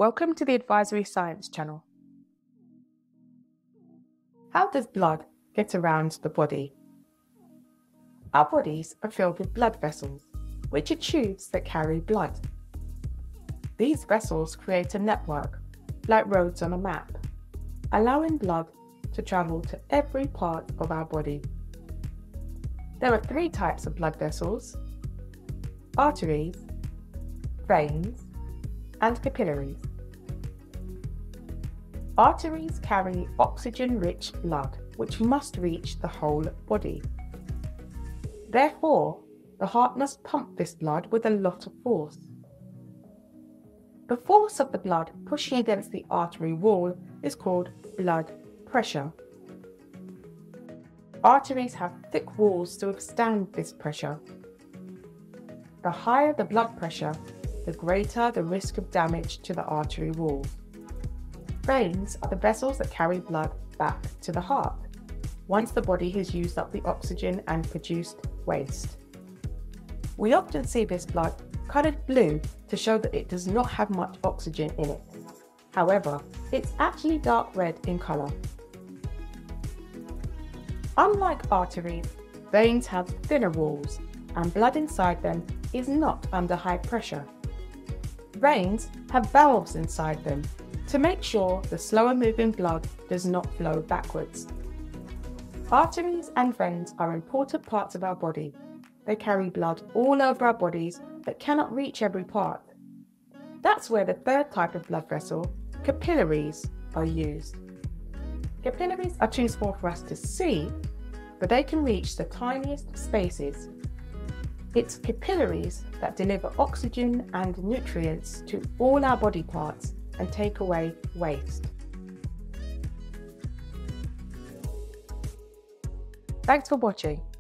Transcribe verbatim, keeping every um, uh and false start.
Welcome to the Advisory Science channel. How does blood get around the body? Our bodies are filled with blood vessels, which are tubes that carry blood. These vessels create a network, like roads on a map, allowing blood to travel to every part of our body. There are three types of blood vessels: arteries, veins, and capillaries. Arteries carry oxygen-rich blood, which must reach the whole body. Therefore, the heart must pump this blood with a lot of force. The force of the blood pushing against the artery wall is called blood pressure. Arteries have thick walls to withstand this pressure. The higher the blood pressure, the greater the risk of damage to the artery wall. Veins are the vessels that carry blood back to the heart, once the body has used up the oxygen and produced waste. We often see this blood coloured blue to show that it does not have much oxygen in it. However, it's actually dark red in colour. Unlike arteries, veins have thinner walls, and blood inside them is not under high pressure. Veins have valves inside them to make sure the slower moving blood does not flow backwards. Arteries and veins are important parts of our body. They carry blood all over our bodies but cannot reach every part. That's where the third type of blood vessel, capillaries, are used. Capillaries are too small for us to see, but they can reach the tiniest spaces. It's capillaries that deliver oxygen and nutrients to all our body parts and take away waste. Thanks for watching.